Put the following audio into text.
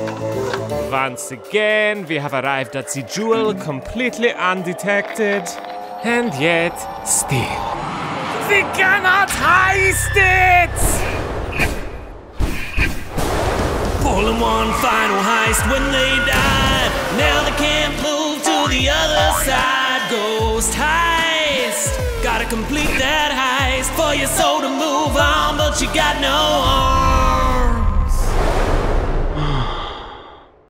Once again, we have arrived at the jewel completely undetected. And yet, still, we cannot heist it! Pull in one final heist when they died. Now they can't move to the other side. Ghost heist. Gotta complete that heist for your soul to move on, but you got no arm.